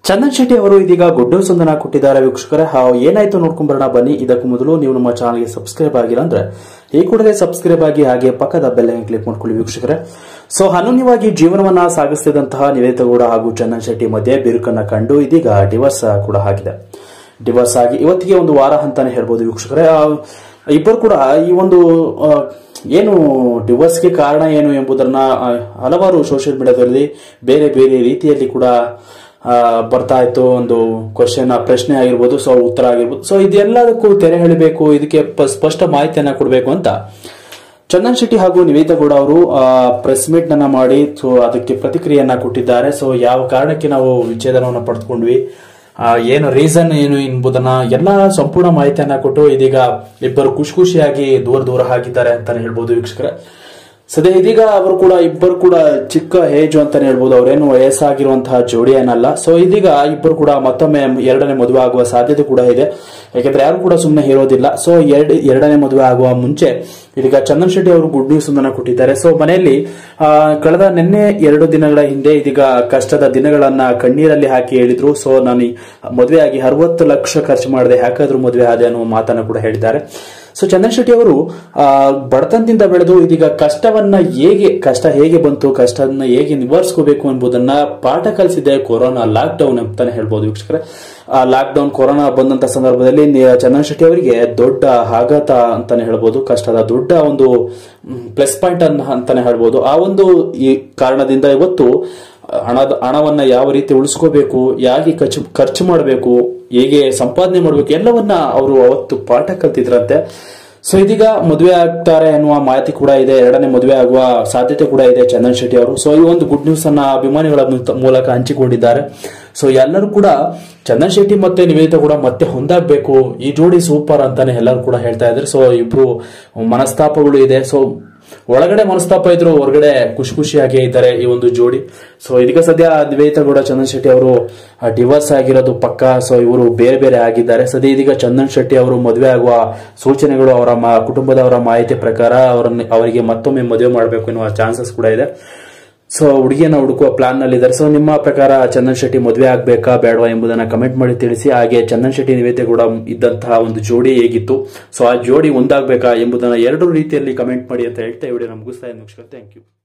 ಚಂದನ್ ಶೆಟ್ಟಿ ಅವರು ಇದೀಗ good news ಒಂದನ್ನ ಕೊಟ್ಟಿದ್ದಾರೆ ವೀಕ್ಷಕರೇ. ಏನಾಯ್ತು ನೋಡ್ಕೊಂಡ್ ಬರೋಣ ಬನ್ನಿ. ಇದಕ್ಕೂ ಮೊದಲು ನೀವು ನಮ್ಮ ಚಾನಲ್ಗೆ ಸಬ್ಸ್ಕ್ರೈಬ್ ಆಗಿಲ್ಲ ಅಂದ್ರೆ ಈ ಕೂಡಲೇ ಸಬ್ಸ್ಕ್ರೈಬ್ ಆಗಿ ಹಾಗೆ ಪಕ್ಕದ ಬೆಲ್ ಐಕಾನ್ ಕ್ಲಿಕ್ ಮಾಡ್ಕೊಳ್ಳಿ ವೀಕ್ಷಕರೇ. ಅನನ್ಯವಾಗಿ ಜೀವನವನ್ನ ಸಾಗಿಸುತ್ತಿದ್ದಂತಹ ನಿವೇದಿತಾ ಗೌಡ ಹಾಗೂ ಚಂದನ್ ಶೆಟ್ಟಿ ಮಧ್ಯೆ ಬಿರುಕನ್ನ ಕಂಡು ಇದೀಗ ಡಿವೋರ್ಸ್ ಕೂಡ ಆಗಿದೆ. ಡಿವೋರ್ಸ್ ಆಗಿ ಇವತ್ತಿಗೆ ಒಂದು ವಾರ ಅಂತಾನೆ ಹೇಳ್ಬೋದು ವೀಕ್ಷಕರೇ. ಇಬ್ಬರು ಕೂಡ ಈ ಒಂದು ಏನು ಡಿವೋರ್ಸ್ಗೆ ಕಾರಣ ಏನು ಎಂಬುದನ್ನ ಹಲವಾರು ಸೋಷಿಯಲ್ ಮೀಡಿಯಾದಲ್ಲಿ ಬೇರೆ ಬೇರೆ ರೀತಿಯಲ್ಲಿ ಕೂಡ ಬರ್ತಾ ಇತ್ತು. ಒಂದು ಪ್ರಶ್ನೆ ಆಗಿರ್ಬೋದು, ಉತ್ತರ ಆಗಿರ್ಬೋದು. ಇದೆಲ್ಲದಕ್ಕೂ ತೆರೆ ಎಳಿಬೇಕು, ಇದಕ್ಕೆ ಸ್ಪಷ್ಟ ಮಾಹಿತಿಯನ್ನ ಕೊಡಬೇಕು ಅಂತ ಚಂದನ್ ಶೆಟ್ಟಿ ಹಾಗೂ ನಿವೇದಿತಾ ಗೌಡ ಅವರು ಪ್ರೆಸ್ ಮೀಟ್ ಅನ್ನ ಮಾಡಿ ಅದಕ್ಕೆ ಪ್ರತಿಕ್ರಿಯೆಯನ್ನ ಕೊಟ್ಟಿದ್ದಾರೆ. ಯಾವ ಕಾರಣಕ್ಕೆ ನಾವು ವಿಚ್ಛೇದನವನ್ನು ಪಡೆದುಕೊಂಡ್ವಿ, ಏನು ರೀಸನ್ ಏನು ಎಂಬುದನ್ನ ಎಲ್ಲಾ ಸಂಪೂರ್ಣ ಮಾಹಿತಿಯನ್ನ ಕೊಟ್ಟು ಇದೀಗ ಇಬ್ಬರು ಖುಷಿಯಾಗಿ ದೂರ ಆಗಿದ್ದಾರೆ ಅಂತಾನೆ ಹೇಳ್ಬೋದು ವೀಕ್ಷಕರೇ. ಇದೀಗ ಅವರು ಕೂಡ ಇಬ್ಬರು ಕೂಡ ಚಿಕ್ಕ ಏಜ್ ಅಂತಾನೆ ಹೇಳ್ಬೋದು, ಅವರೇನು ವಯಸ್ಸಾಗಿರುವಂತಹ ಜೋಡಿ ಏನಲ್ಲ. ಇದೀಗ ಇಬ್ಬರು ಕೂಡ ಮತ್ತೊಮ್ಮೆ ಎರಡನೇ ಮದುವೆ ಆಗುವ ಸಾಧ್ಯತೆ ಕೂಡ ಇದೆ. ಯಾಕಂದ್ರೆ ಯಾರು ಕೂಡ ಸುಮ್ಮನೆ ಇರೋದಿಲ್ಲ. ಎರಡನೇ ಮದುವೆ ಆಗುವ ಮುಂಚೆ ಇದೀಗ ಚಂದನ್ ಶೆಟ್ಟಿ ಅವರು ಗುಡ್ ನ್ಯೂಸ್ ಒಂದನ್ನ ಕೊಟ್ಟಿದ್ದಾರೆ. ಮನೆಯಲ್ಲಿ ಕಳೆದ ನಿನ್ನೆ 2 ದಿನಗಳ ಹಿಂದೆ ಇದೀಗ ಕಷ್ಟದ ದಿನಗಳನ್ನ ಕಣ್ಣೀರಲ್ಲಿ ಹಾಕಿ ಹೇಳಿದ್ರು. ನಾನು ಮದುವೆ ಆಗಿ 60 ಲಕ್ಷ ಖರ್ಚು ಮಾಡದೆ ಯಾಕಾದ್ರೂ ಮದುವೆ ಆದೆ ಅನ್ನೋ ಮಾತನ್ನ ಕೂಡ ಹೇಳಿದ್ದಾರೆ. ಚಂದನ್ ಶೆಟ್ಟಿ ಅವರು ಬಡತನದಿಂದ ಬೆಳೆದು ಇದೀಗ ಕಷ್ಟ ಹೇಗೆ ಬಂತು, ಕಷ್ಟವನ್ನ ಹೇಗೆ ನಿವಾರಿಸ್ಕೋಬೇಕು ಎಂಬುದನ್ನ ಪಾಠ ಕಲಿಸಿದೆ ಕೊರೋನಾ ಲಾಕ್ಡೌನ್ ಅಂತಾನೆ ಹೇಳ್ಬೋದು ವೀಕ್ಷಕರೇ. ಲಾಕ್ಡೌನ್ ಕೊರೋನಾ ಬಂದಂತ ಸಂದರ್ಭದಲ್ಲಿ ಚಂದನ್ ಶೆಟ್ಟಿ ಅವರಿಗೆ ದೊಡ್ಡ ಆಘಾತ ಅಂತಾನೆ ಹೇಳ್ಬೋದು, ಕಷ್ಟದ ದೊಡ್ಡ ಒಂದು ಪ್ಲಸ್ ಪಾಯಿಂಟ್ ಅಂತಾನೆ ಹೇಳ್ಬೋದು. ಆ ಒಂದು ಈ ಕಾರಣದಿಂದ ಇವತ್ತು ಹಣವನ್ನ ಯಾವ ರೀತಿ ಉಳಿಸ್ಕೋಬೇಕು, ಹೇಗೆ ಖರ್ಚು ಮಾಡಬೇಕು, ಹೇಗೆ ಸಂಪಾದನೆ ಮಾಡಬೇಕು ಎಲ್ಲವನ್ನ ಅವರು ಅವತ್ತು ಪಾಠ ಕಲ್ತಿದ್ರಂತೆ. ಇದೀಗ ಮದುವೆ ಆಗ್ತಾರೆ ಅನ್ನುವ ಮಾಹಿತಿ ಕೂಡ ಇದೆ. ಎರಡನೇ ಮದುವೆ ಆಗುವ ಸಾಧ್ಯತೆ ಕೂಡ ಇದೆ ಚಂದನ್ ಶೆಟ್ಟಿ ಅವರು. ಈ ಒಂದು ಗುಡ್ ನ್ಯೂಸ್ ಅನ್ನ ಅಭಿಮಾನಿಗಳ ಮೂಲಕ ಹಂಚಿಕೊಂಡಿದ್ದಾರೆ. ಎಲ್ಲರೂ ಕೂಡ ಚಂದನ್ ಶೆಟ್ಟಿ ಮತ್ತೆ ನಿವೇದಿತಾ ಕೂಡ ಮತ್ತೆ ಹೊಂದಾಗಬೇಕು, ಈ ಜೋಡಿ ಸೂಪರ್ ಅಂತಾನೆ ಎಲ್ಲರೂ ಕೂಡ ಹೇಳ್ತಾ ಇದ್ದಾರೆ. ಇಬ್ರು ಮನಸ್ತಾಪಗಳು ಇದೆ. ಒಳಗಡೆ ಮನಸ್ತಾಪ ಇದ್ರು, ಹೊರಗಡೆ ಖುಷಿಯಾಗೇ ಇದ್ದಾರೆ ಈ ಒಂದು ಜೋಡಿ. ಇದೀಗ ಸದ್ಯ ನಿವೇದಿತಾ ಗೌಡ ಚಂದನ್ ಶೆಟ್ಟಿ ಅವರು ಡಿವೋರ್ಸ್ ಆಗಿರೋದು ಪಕ್ಕ. ಇವರು ಬೇರೆ ಆಗಿದ್ದಾರೆ. ಇದೀಗ ಚಂದನ್ ಶೆಟ್ಟಿ ಅವರು ಮದುವೆ ಆಗುವ ಸೂಚನೆಗಳು ಅವರ ಕುಟುಂಬದವರ ಮಾಹಿತಿ ಪ್ರಕಾರ ಅವರಿಗೆ ಮತ್ತೊಮ್ಮೆ ಮದುವೆ ಮಾಡಬೇಕು ಎನ್ನುವ ಚಾನ್ಸಸ್ ಕೂಡ ಇದೆ. ಹುಡುಗಿಯನ್ನ ಹುಡುಕುವ ಪ್ಲಾನ್ ನಲ್ಲಿ ಇದ್ದಾರೆ. ನಿಮ್ಮ ಪ್ರಕಾರ ಚಂದನ್ ಶೆಟ್ಟಿ ಮದುವೆ ಆಗ್ಬೇಕಾ ಬೇಡವಾ ಎಂಬುದನ್ನ ಕಮೆಂಟ್ ಮಾಡಿ ತಿಳಿಸಿ. ಹಾಗೆ ಚಂದನ್ ಶೆಟ್ಟಿ ನಿವೇದಿತಾ ಗೌಡ ಇದ್ದಂತಹ ಒಂದು ಜೋಡಿ ಹೇಗಿತ್ತು, ಆ ಜೋಡಿ ಒಂದಾಗಬೇಕಾ ಎಂಬುದನ್ನ 2 ರೀತಿಯಲ್ಲಿ ಕಮೆಂಟ್ ಮಾಡಿ ಅಂತ ಹೇಳ್ತಾ ವಿಡಿಯೋನ ಮುಗಿಸ್ತಾ ಇದ್ದೀನಿ. Thank you.